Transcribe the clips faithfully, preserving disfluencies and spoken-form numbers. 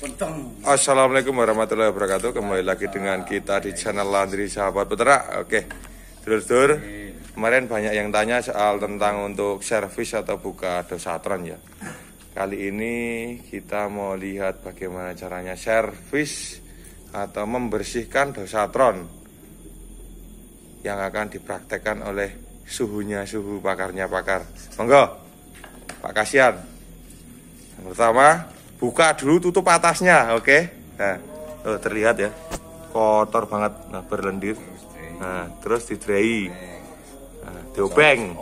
Assalamualaikum warahmatullahi wabarakatuh. Kembali lagi dengan kita di channel Landri Sahabat Putra. Oke, dulur-dulur, kemarin banyak yang tanya soal tentang untuk servis atau buka dosatron ya. Kali ini kita mau lihat bagaimana caranya servis atau membersihkan dosatron yang akan dipraktekkan oleh suhunya suhu pakarnya pakar. Monggo, Pak Kasian. Yang pertama, buka dulu tutup atasnya, oke? Nah, oh, terlihat ya, kotor banget, nah berlendir. Nah, terus didrai, nah, diobeng.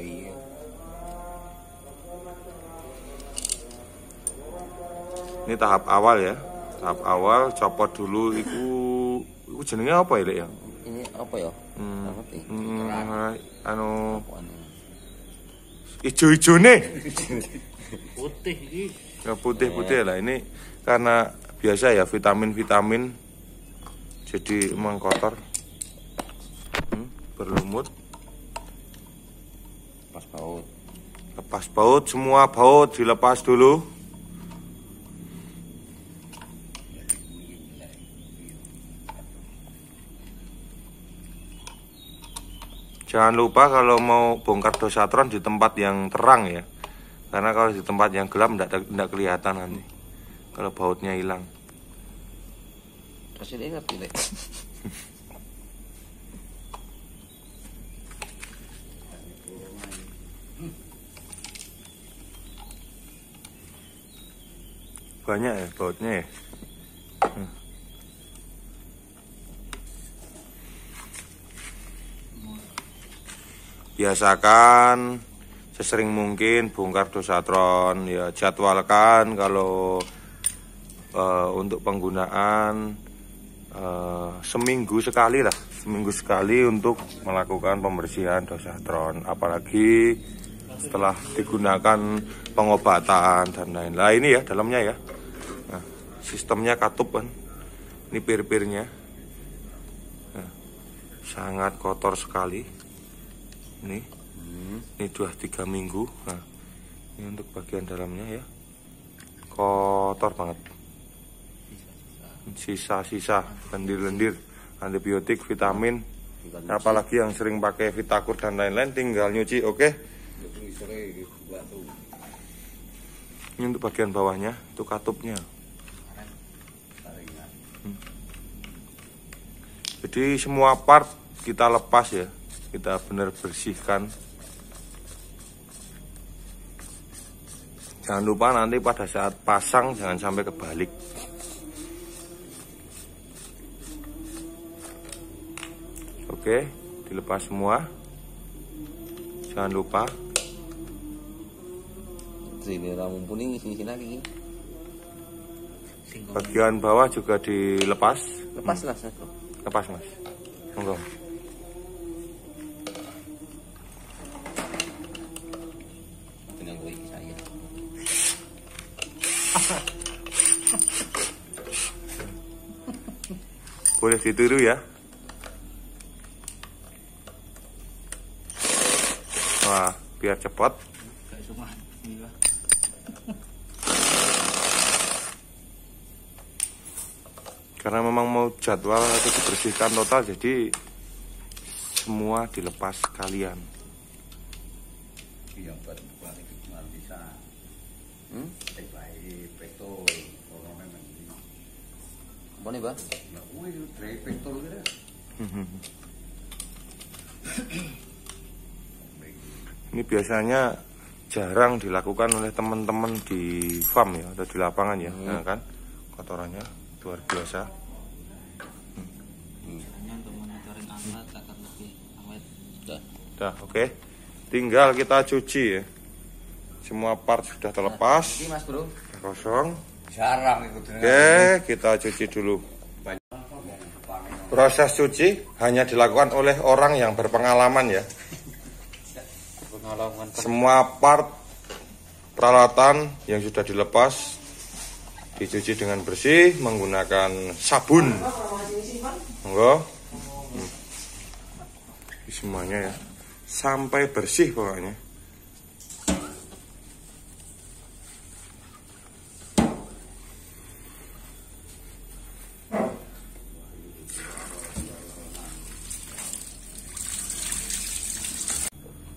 Ini tahap awal ya, tahap awal copot dulu. Itu, itu jenengnya apa ya, ya? Ini apa ya? Hmm, hmm, anu, ijo-ijo nih. Putih ini. Ya, putih-putih lah ini karena biasa ya vitamin-vitamin jadi emang kotor, hmm, berlumut. Lepas baut. Lepas baut, semua baut dilepas dulu. Jangan lupa kalau mau bongkar dosatron di tempat yang terang ya. Karena kalau di tempat yang gelap tidak kelihatan nanti kalau bautnya hilang. Hasilnya ngerti deh. Banyak ya bautnya ya. Hmm. Biasakan sesering mungkin bongkar dosatron ya, jadwalkan kalau uh, untuk penggunaan uh, seminggu sekali lah, seminggu sekali untuk melakukan pembersihan dosatron, apalagi setelah digunakan pengobatan dan lain-lain. Nah, ini ya dalamnya ya, nah, sistemnya katup kan, ini pir-pirnya, nah, sangat kotor sekali ini. Ini dua tiga minggu. Nah, ini untuk bagian dalamnya ya, kotor banget, sisa-sisa lendir-lendir antibiotik, vitamin, apalagi yang sering pakai Vitakur dan lain-lain tinggal nyuci. Oke, ini untuk bagian bawahnya itu katupnya. hmm. Jadi semua part kita lepas ya, kita benar bersihkan. Jangan lupa nanti pada saat pasang jangan sampai kebalik. Oke, dilepas semua. Jangan lupa. Sini ramu kuning sini lagi. Bagian bawah juga dilepas. Lepas lah satu. Lepas mas. Monggo. Boleh ditiru ya. Wah, biar cepat. Karena memang mau jadwal itu dibersihkan total, jadi semua dilepas sekalian. Hmm? Apa nih, Bang? Ini biasanya jarang dilakukan oleh teman-teman di farm ya, atau di lapangan ya, hmm. Nah, kan kotorannya luar biasa. Hmm. Sudah, Sudah oke. Okay. Tinggal kita cuci ya. Semua part sudah terlepas. Ini mas bro. Kosong. Jarang ikut. Oke, kita cuci dulu. Proses cuci hanya dilakukan oleh orang yang berpengalaman ya. Semua part peralatan yang sudah dilepas dicuci dengan bersih menggunakan sabun. Monggo. Hmm. Semuanya ya. Sampai bersih pokoknya.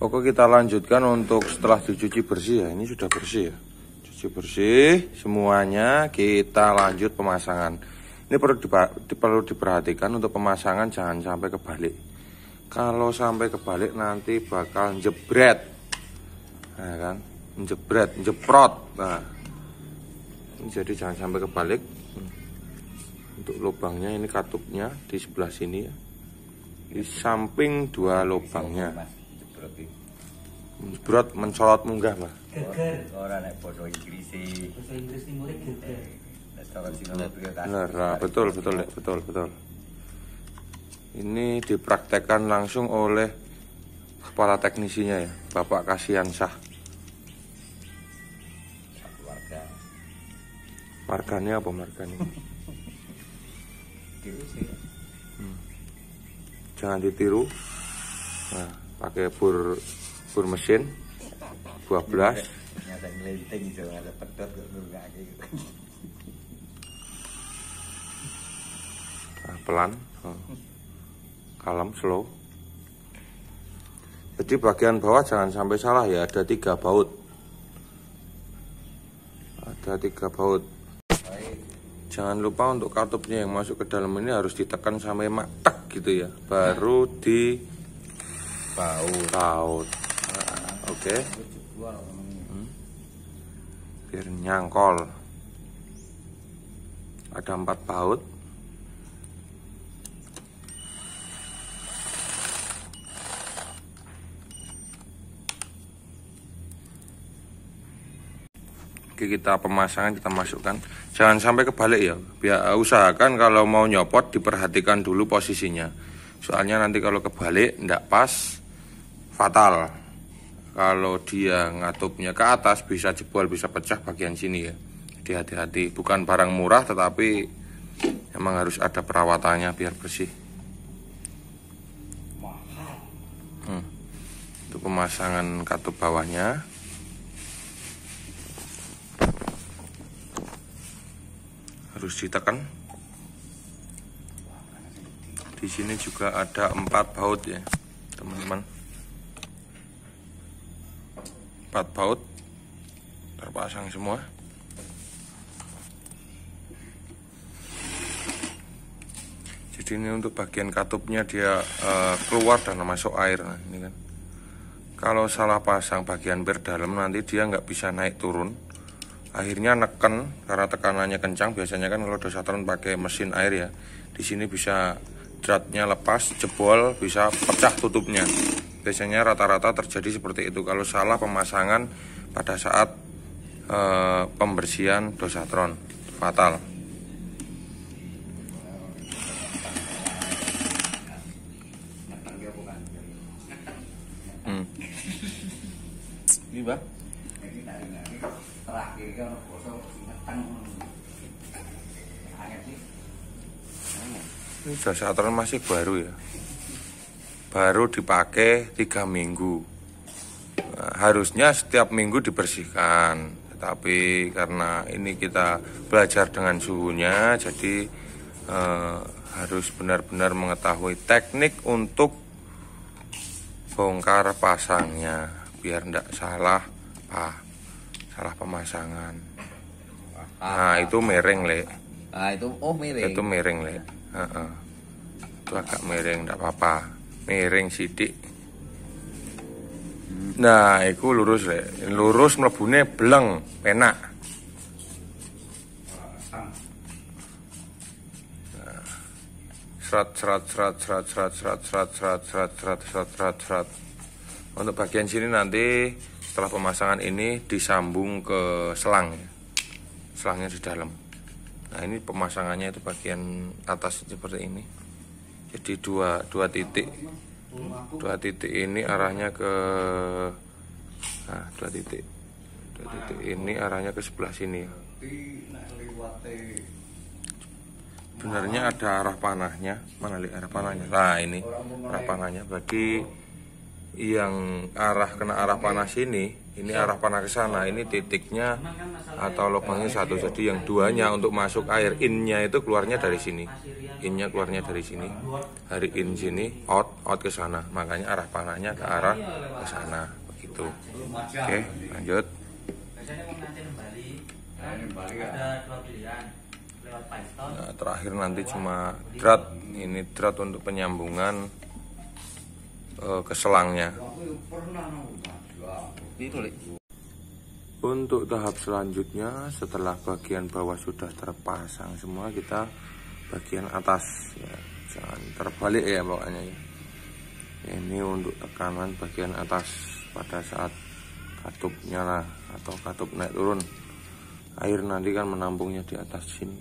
Pokoknya kita lanjutkan untuk setelah dicuci bersih ya. Ini sudah bersih ya. Cuci bersih semuanya, kita lanjut pemasangan. Ini perlu di, perlu diperhatikan untuk pemasangan jangan sampai kebalik. Kalau sampai kebalik nanti bakal jebret. Nah kan, jebret, jeprot. Nah. Ini jadi jangan sampai kebalik. Untuk lubangnya ini katupnya di sebelah sini ya. Di samping dua lubangnya. Jebrot mencolot munggah, Mbak. Geger. Ora nek basa Inggris e. Bahasa Inggris timur geger. Benar, nah, betul, betul, betul, betul. Ini dipraktekkan langsung oleh kepala teknisinya ya, Bapak Kasihan Syah. Keluarga. Marganya apa marganya? Hmm. Jangan ditiru. Nah, pakai bur bur mesin dua belas. Nyata ngelenting iso ada pedot kok nurungake. Nah, pelan. Oh. Kalem, slow. Jadi bagian bawah jangan sampai salah ya, ada tiga baut. Ada tiga baut. Jangan lupa untuk katupnya yang masuk ke dalam ini harus ditekan sampai matek gitu ya, baru di baut. Baut. Nah, oke. Okay. Hmm. Biar nyangkol. Ada empat baut. Oke, kita pemasangan kita masukkan. Jangan sampai kebalik ya. Biar usahakan kalau mau nyopot diperhatikan dulu posisinya. Soalnya nanti kalau kebalik ndak pas, fatal. Kalau dia ngatupnya ke atas bisa jebol, bisa pecah bagian sini ya. Jadi hati-hati. Bukan barang murah tetapi emang harus ada perawatannya biar bersih. Hmm. Untuk pemasangan katup bawahnya. Harus ditekan. Di sini juga ada empat baut ya, teman-teman. Empat baut terpasang semua. Jadi ini untuk bagian katupnya dia uh, keluar dan masuk air. Nah, ini kan. Kalau salah pasang bagian ber dalam nanti dia nggak bisa naik turun. Akhirnya neken karena tekanannya kencang. Biasanya kan kalau dosatron pakai mesin air ya, di sini bisa dratnya lepas, jebol, bisa pecah tutupnya. Biasanya rata-rata terjadi seperti itu kalau salah pemasangan pada saat e, pembersihan dosatron, fatal. Hmm. Ini Mbak. Terakhir kan bosok sineteng. Angel sih. Ini dosatron masih baru ya. Baru dipakai tiga minggu. Nah, harusnya setiap minggu dibersihkan. Tetapi karena ini kita belajar dengan suhunya, jadi eh, harus benar-benar mengetahui teknik untuk bongkar pasangnya biar tidak salah ah. Salah pemasangan. Nah itu miring le. Ah itu oh miring. Itu miring le. Uh -uh. Itu agak miring, tidak apa-apa. Miring sidik. Nah itu lurus le. Lurus mlebune bleng, penak. Nah, serat serat serat serat serat serat serat serat serat serat serat serat serat. Untuk bagian sini nanti setelah pemasangan ini disambung ke selang ya. Selangnya di dalam. Nah ini pemasangannya itu bagian atas seperti ini. Jadi dua dua titik, dua titik ini arahnya ke, nah dua titik, dua titik ini arahnya ke sebelah sini. Sebenarnya ada arah panahnya, mana lihat arah panahnya? Nah ini arah panahnya. Bagi yang arah kena arah panas ini Ini arah panah ke sana. Ini titiknya atau lubangnya satu. Jadi yang duanya untuk masuk air, innya itu keluarnya dari sini. Innya keluarnya dari sini. Dari in sini, out, out ke sana. Makanya arah panahnya ke arah ke sana. Begitu. Oke, lanjut. Nah, terakhir nanti cuma drat. Ini drat untuk penyambungan uh, ke selangnya. Untuk tahap selanjutnya, setelah bagian bawah sudah terpasang semua, kita bagian atas ya, jangan terbalik ya pokoknya ya. Ini untuk tekanan bagian atas pada saat katup nyala atau katup naik turun. Air nanti kan menampungnya di atas sini.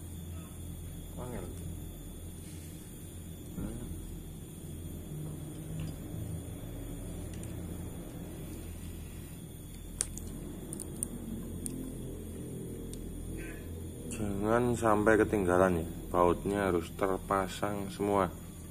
Jangan sampai ketinggalan ya, bautnya harus terpasang semua.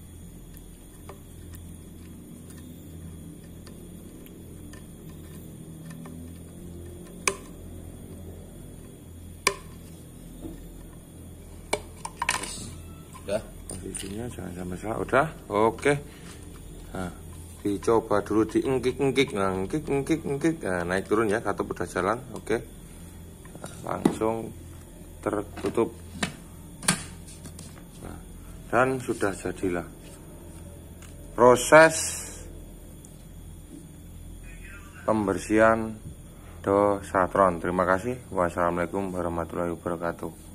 Udah. Posisinya jangan sampai salah. Udah, oke. Nah, dicoba dulu diengkik-engkik, nah, engkik-engkik-engkik. Nah, naik turun ya, katup udah jalan, oke. Nah, langsung tertutup. Nah, dan sudah jadilah proses pembersihan dosatron. Terima kasih. Wassalamualaikum warahmatullahi wabarakatuh.